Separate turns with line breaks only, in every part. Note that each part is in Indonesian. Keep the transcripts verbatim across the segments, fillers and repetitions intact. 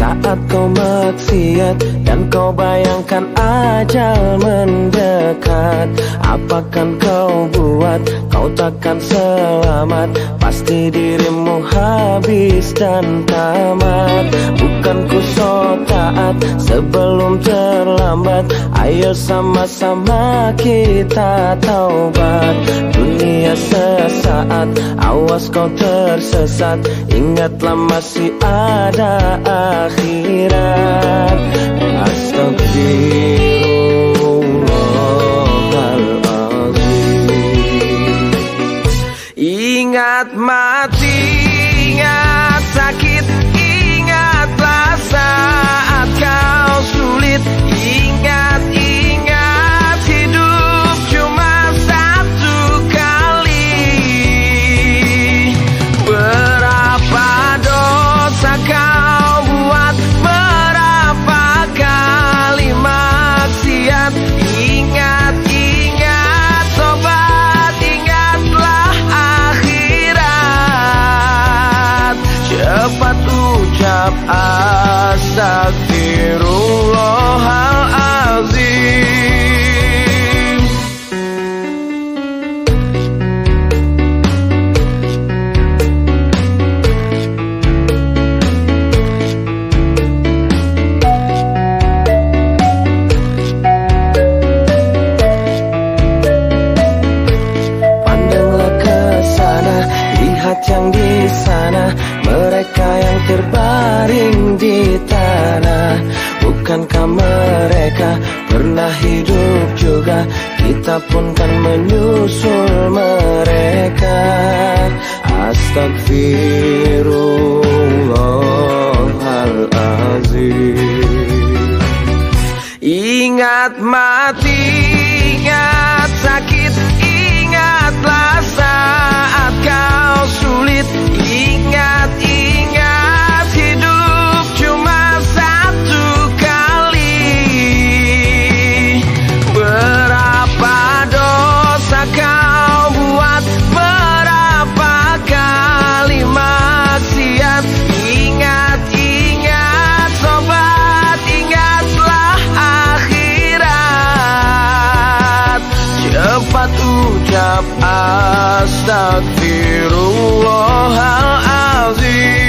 Saat kau maksiat dan kau bayangkan ajal mendekat, apakan kau buat? Kau takkan selamat, pasti dirimu habis dan tamat. Bukan ku so taat sebelum terlambat, ayo sama-sama kita taubat. Dunia sesaat, awas kau tersesat, ingatlah masih ada akhirat. Astagfirullahaladzim. Ingat mati, ingat sakit, ingatlah saat kau sulit. Ingat, ingat hidup cuma satu kali. Berapa dosa kau buat, berapa kali maksiat. Ingat, ingat sobat, ingatlah akhirat. Cepat ucap astagfirullahaladzim. Pandanglah ke sana, lihat yang di sana, mereka yang terbaring di tanah. Bukankah mereka pernah hidup juga? Kita pun kan menyusul mereka. Astagfirullahaladzim. Ingat mati, ingat sakit, ingatlah saat kau sulit. Ingat, ingat hidup cuma satu kali. Berapa dosa kau buat, berapa kali maksiat. Ingat, ingat sobat, ingatlah akhirat. Cepat ucap astagfirullahaladzim.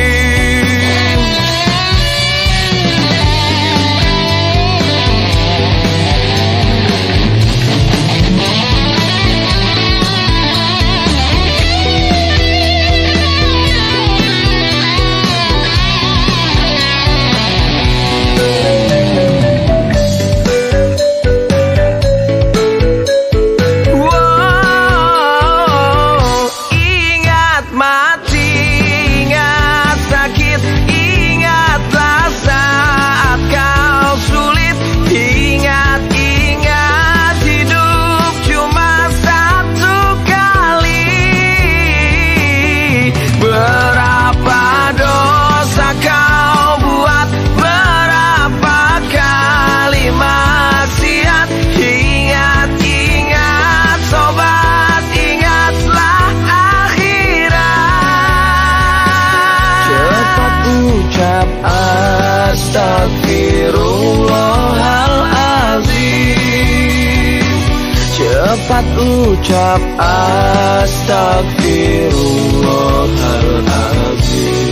Astagfirullahaladzim. Cepat ucap astagfirullahaladzim.